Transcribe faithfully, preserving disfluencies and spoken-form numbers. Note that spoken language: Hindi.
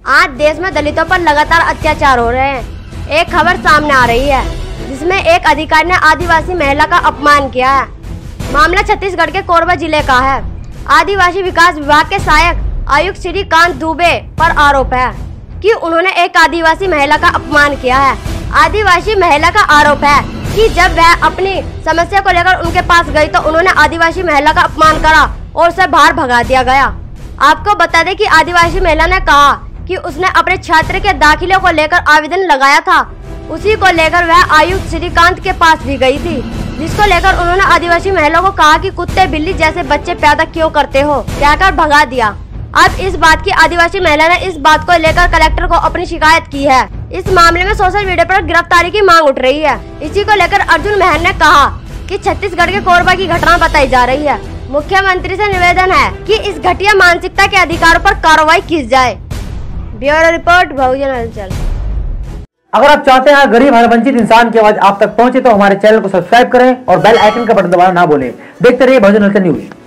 आज देश में दलितों पर लगातार अत्याचार हो रहे हैं। एक खबर सामने आ रही है जिसमें एक अधिकारी ने आदिवासी महिला का अपमान किया है। मामला छत्तीसगढ़ के कोरबा जिले का है। आदिवासी विकास विभाग के सहायक आयुक्त श्रीकांत दुबे पर आरोप है कि उन्होंने एक आदिवासी महिला का अपमान किया है। आदिवासी महिला का आरोप है कि जब वह अपनी समस्या को लेकर उनके पास गई तो उन्होंने आदिवासी महिला का अपमान करा और उसे बाहर भगा दिया गया। आपको बता दें कि आदिवासी महिला ने कहा कि उसने अपने छात्र के दाखिले को लेकर आवेदन लगाया था। उसी को लेकर वह आयुक्त श्रीकांत के पास भी गई थी, जिसको लेकर उन्होंने आदिवासी महिला को कहा कि कुत्ते बिल्ली जैसे बच्चे पैदा क्यों करते हो, कहकर भगा दिया। अब इस बात की आदिवासी महिला ने इस बात को लेकर कलेक्टर को अपनी शिकायत की है। इस मामले में सोशल मीडिया पर गिरफ्तारी की मांग उठ रही है। इसी को लेकर अर्जुन महर ने कहा कि छत्तीसगढ़ के कोरबा की घटना बताई जा रही है। मुख्यमंत्री से निवेदन है कि इस घटिया मानसिकता के अधिकारों पर कार्रवाई की जाए। ब्यूरो रिपोर्ट, बहुजन हलचल। अगर आप चाहते हैं गरीब हर वंचित इंसान की आवाज आप तक पहुंचे तो हमारे चैनल को सब्सक्राइब करें और बेल आइकन का बटन दबाना ना भूलें। देखते रहिए बहुजन हलचल न्यूज।